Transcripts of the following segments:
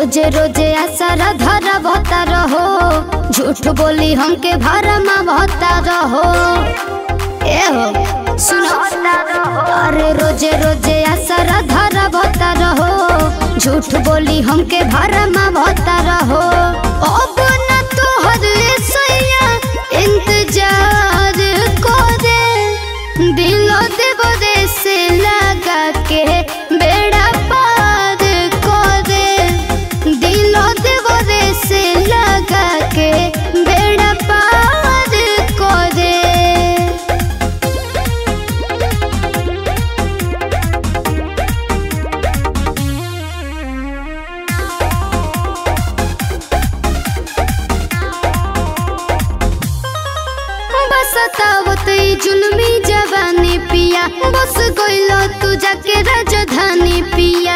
रोजे रोजे आसारा धरा भता रहो, झूठ बोली हमके भरमा भता रहो। ए हो सुनो, अरे रोजे रोजे आसारा धरा भता रहो, झूठ बोली हमके भरमा भता रहो। अब न तोहर सैया इंतजार करे, दिलो देव दे से लगा के बेड़ा पार करे, दिलो देव दे से लगा के बेड़ा पार करे। बतावत जुल्मी जवानी पिया, बस गइलो तू जाके राजधानी पिया।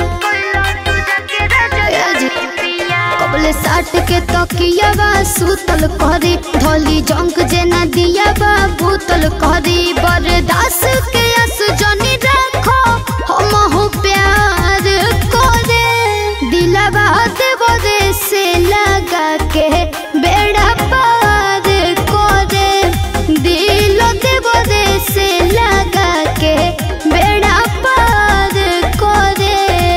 कबले साट के तकिया बा सुतल करी, धोली जंक जेना दिया बा भूतल करी। बर्दाश्त के आस जनी रखो, हम हो प्यार करे, दिलवा देव दे से लगा के बेड़ा पार करे, दिल देव दे से लगा के बेड़ा पार करे।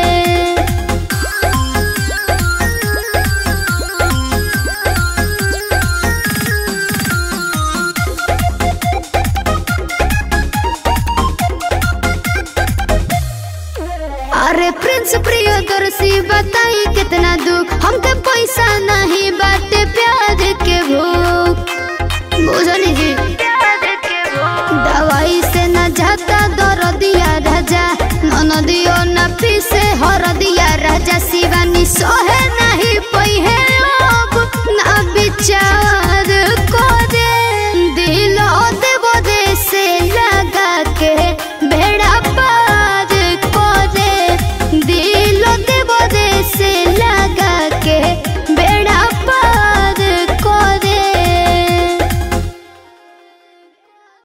अरे प्रिंस प्रियदर्शी बताई कितना दुख, हमके पैसा नहीं बाटे प्यार के भूख, बुझनी जी दवाई से न जाता दर्दिया राजा, ननदियो न पीसे हर दिया राजा। शिवानी सोहे